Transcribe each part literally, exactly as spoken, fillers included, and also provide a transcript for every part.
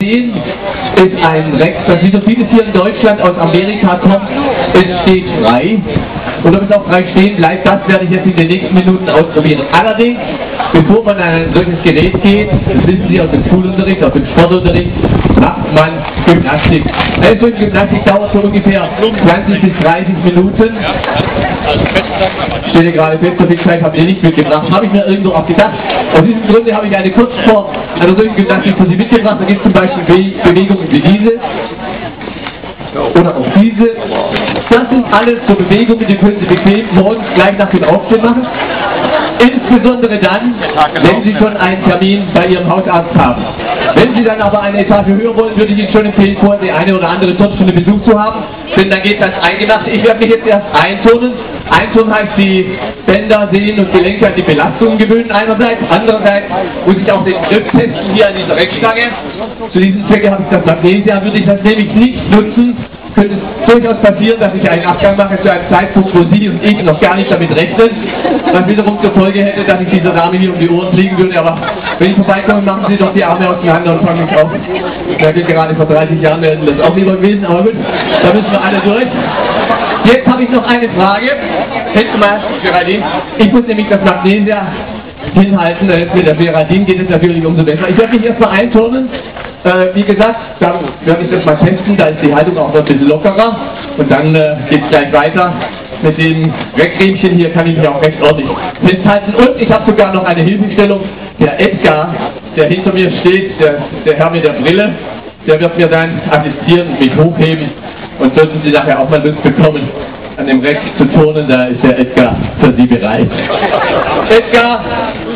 ist ein Rex, das wie so vieles hier in Deutschland aus Amerika kommt. Es steht frei. Und ob es auch frei stehen bleibt, das werde ich jetzt in den nächsten Minuten ausprobieren. Allerdings, bevor man an ein solches Gerät geht, das wissen Sie aus dem Schulunterricht, aus dem Sportunterricht, macht man Gymnastik. Eine solche Gymnastik dauert so ungefähr zwanzig bis dreißig Minuten. Ich stelle gerade fest, so viel Zeit habe ich nicht mitgebracht. Habe ich mir irgendwo auch gedacht. Aus diesem Grunde habe ich eine Kurzform einer solchen Gymnastik für Sie mitgebracht. Da gibt es zum Beispiel Be Bewegungen wie diese. Oder auch diese. Das sind alles so Bewegungen, die können Sie bequem morgens gleich nach dem Aufstehen machen. Insbesondere dann, wenn Sie schon einen Termin bei Ihrem Hausarzt haben. Wenn Sie dann aber eine Etage höher wollen, würde ich Ihnen schon empfehlen, vorher die eine oder andere Turnstunde Besuch zu haben. Denn dann geht das Eingemachte. Ich werde mich jetzt erst einturnen. Einturnen heißt die Bänder, Sehnen und Gelenke an die Belastungen gewöhnen einerseits. Andererseits muss ich auch den Griff testen hier an dieser Reckstange. Zu diesem Zwecke habe ich das Magnesia, würde ich das nämlich nicht nutzen. Könnte es durchaus passieren, dass ich einen Abgang mache zu einem Zeitpunkt, wo Sie und ich noch gar nicht damit rechnen, was wiederum zur Folge hätte, dass ich dieser Dame hier um die Ohren fliegen würde. Aber wenn ich vorbeikomme, machen Sie doch die Arme auseinander und fangen mich auf. Ich merke gerade vor dreißig Jahren wären das auch lieber gewesen, aber gut, da müssen wir alle durch. Jetzt habe ich noch eine Frage. Hätten mal, Geraldine, ich muss nämlich das Magnesia hinhalten, mit der Geraldine geht es natürlich umso besser. Ich werde mich erstmal einturnen. Äh, wie gesagt, dann werde ich das mal testen, da ist die Haltung auch noch ein bisschen lockerer und dann äh, geht es gleich weiter. Mit den Reckriemchen hier kann ich mich auch recht ordentlich festhalten und ich habe sogar noch eine Hilfestellung. Der Edgar, der hinter mir steht, der, der Herr mit der Brille, der wird mir dann assistieren und mich hochheben und sollten Sie nachher auch mal Lust bekommen, an dem Reck zu turnen, da ist der Edgar für Sie bereit. Edgar!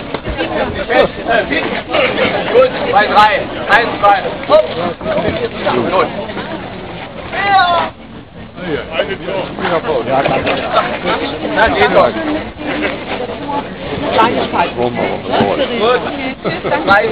Gut, zwei, drei, eins, zwei, hopp! Gut. Na, geht doch. Gut, drei,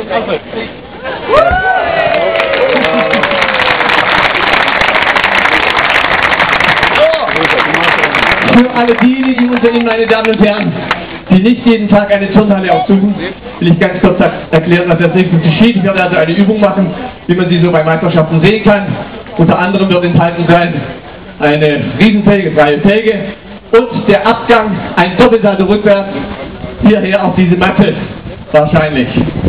Für alle diejenigen unter Ihnen, meine Damen und Herren, die nicht jeden Tag eine Turnhalle aufsuchen, will ich ganz kurz erklären, was als nächstes geschieht. Ich werde also eine Übung machen, wie man sie so bei Meisterschaften sehen kann. Unter anderem wird enthalten sein eine Riesenfelge, freie Felge und der Abgang, ein Doppelsalto rückwärts, hierher auf diese Matte, wahrscheinlich.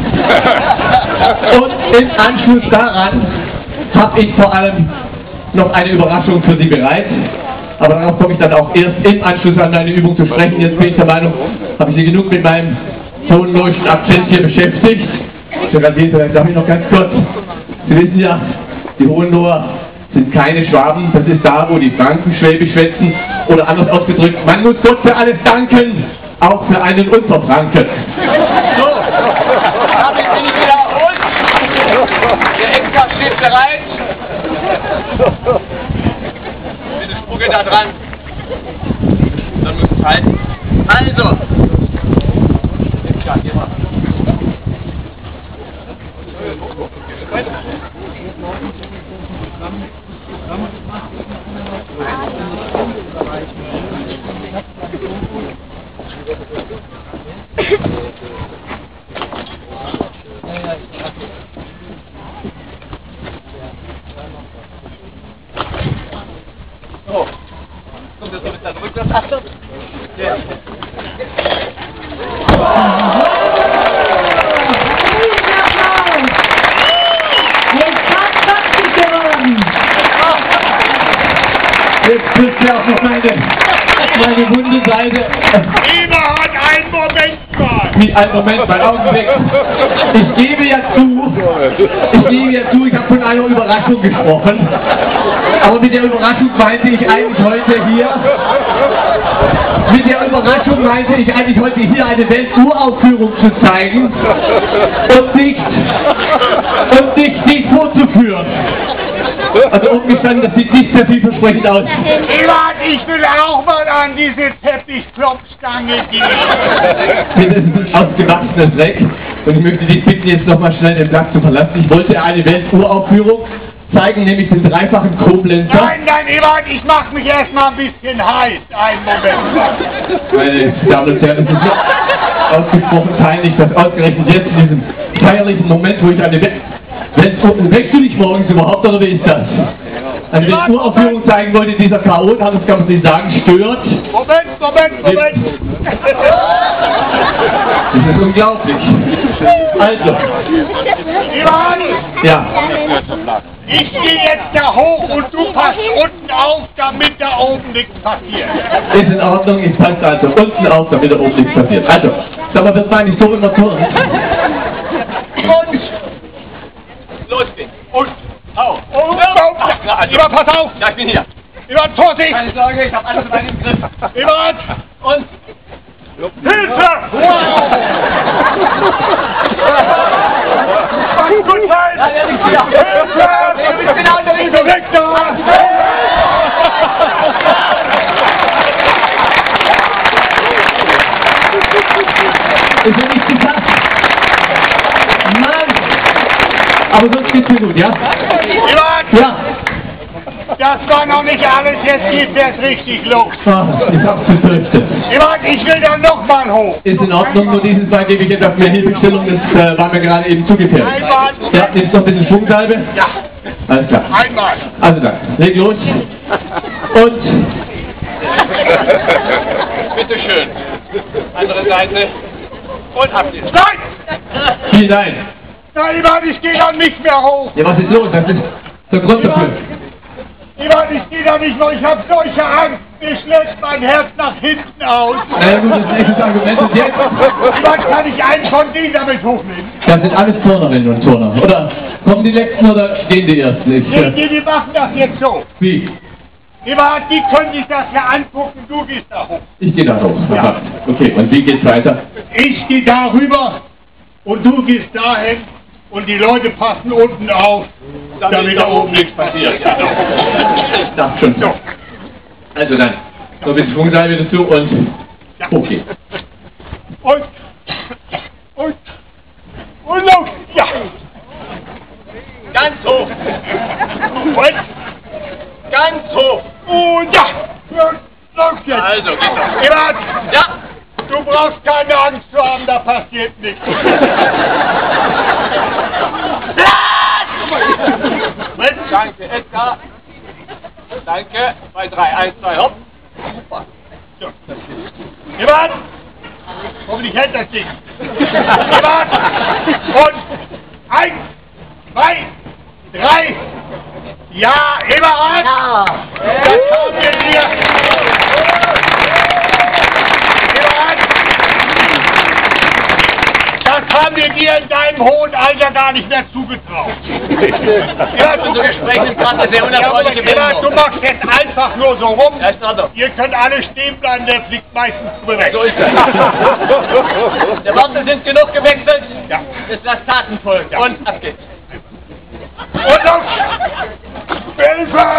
Und im Anschluss daran habe ich vor allem noch eine Überraschung für Sie bereit. Aber darauf komme ich dann auch erst im Anschluss an meine Übung zu sprechen. Jetzt bin ich der Meinung, habe ich Sie genug mit meinem tonleuchten Akzent hier beschäftigt. Vielleicht darf ich noch ganz kurz. Sie wissen ja, die Hohenloher sind keine Schwaben. Das ist da, wo die Franken Schwäbisch schwätzen. Oder anders ausgedrückt, man muss Gott für alles danken, auch für einen Unterfranken. So, damit bin ich wieder erholt. Der Edgar steht bereit. Bitte spucke da dran. Dann muss es halten. Also. Edgar, hier mal. So. Kommt das so mit der Rückwärtsachse? Ja. Jetzt trifft ja auch noch meine, meine wunde Seite. Eberhard, einen Moment mal! Wie ein Moment, mein Augenblick. Ich gebe ja zu, ich gebe ja zu, ich habe von einer Überraschung gesprochen. Aber mit der Überraschung meinte ich eigentlich heute hier, mit der Überraschung meinte ich eigentlich heute hier eine Welturaufführung zu zeigen und nicht, und nicht, nicht vorzuführen. Also umgestanden, das sieht nicht sehr vielversprechend aus. Eberhard, ich will auch mal an diese Teppichklopfstange gehen. Das ist ein ausgewachsenes Reck und ich möchte dich bitten, jetzt nochmal schnell den Platz zu verlassen. Ich wollte eine Welturaufführung zeigen, nämlich den dreifachen Koblenzer. Nein, nein, Eberhard, ich mach mich erstmal ein bisschen heiß. Einen Moment. Meine Damen und Herren, es ist so ausgesprochen peinlich, dass ausgerechnet jetzt in diesem feierlichen Moment, wo ich eine Welt Wenn, wächst du dich morgens überhaupt oder wie ist das? Also wenn ich Uraufführung zeigen wollte, dieser Chaot, hat es, kann man nicht sagen, stört. Moment, Moment, Moment. Das ist unglaublich. Also. Ivan, Ja. ich gehe jetzt da hoch und du passt unten auf, damit da oben nichts passiert. Ist in Ordnung, ich passe also unten auf, damit da oben nichts passiert. Also, sag mal, wird man nicht so immer turnen? Und, Los geht's. und, Hau. und, ja, Ivan, pass auf. Ja, ich bin hier. Ivan, Vorsicht. Keine Sorge, ich hab alles in meinem Griff. Ivan, Und? Hilfe! Gut sein! Ja, der liegt wieder. Hilfe! Ich bin genau unterwegs. Hilfe, weg da! Ist ja nicht geschafft. Mann! Aber sonst geht's mir gut, ja? Ivan, Ja. das war noch nicht alles, jetzt geht es richtig los. Ah, ich hab's befürchtet. Ivan, ich will dann nochmal hoch. Ist in Ordnung, nur dieses Mal gebe ich etwas mehr Hilfestellung, das äh, war mir gerade eben zugefährlich. Einmal. Ja, jetzt noch ein bisschen Schwungsalbe. Ja, Alles klar. einmal. Also dann, leg los. Und Bitte schön. Andere Seite. Und ab geht's. Nein! vielen Dank. Nein, Ivan, ich gehe dann nicht mehr hoch. Ja, was ist los? Das ist der Grund dafür. Ivan, ich gehe da nicht mehr. Ich habe solche Angst. Mir schlägt mein Herz nach hinten aus. Na gut, das ist ein echtes Argument. Und jetzt? Ivan, kann ich einen von denen damit hochnehmen? Das sind alles Turnerinnen und Turner. Oder kommen die Letzten oder gehen die Ersten? Ich, Die, äh, die, die machen das jetzt so. wie? Ivan, die können sich das ja angucken. Du gehst da hoch. Ich gehe da hoch. Ja. Aha. Okay, und wie geht's weiter? Ich gehe da rüber und du gehst dahin und die Leute passen unten auf, damit da oben nichts passiert. Ja. Ich dachte schon. So. Also dann, so ein bisschen Schwungsalbe dazu und Ja. okay. Und, und, und los. Ja. Ganz hoch. Und, Ganz hoch. und ja. Und los jetzt. Also, geht doch. Ivan, Ja. du brauchst keine Angst zu haben, da passiert nichts. Danke, Edgar. Danke. Zwei, drei, eins, zwei, hopp. Super. So. Ivan, hoffentlich hält das Ding. Ivan, und eins, zwei, drei. Ja, Ivan. Ja. Das haben wir dir. Ivan, das haben wir dir in deinem hohen Alter gar nicht mehr zugetraut. Ja, unser Gespräch ist gerade eine sehr unerfreuliche Ivan, du Wendung. machst jetzt einfach nur so rum. Ja, ist in Ordnung. Ihr könnt alle stehen bleiben, der fliegt meistens zurecht. So ist es. Der Worte sind genug gewechselt. Ja. Jetzt lasst Taten folgen. Ja. Und ab geht's. Und los! Hilfe!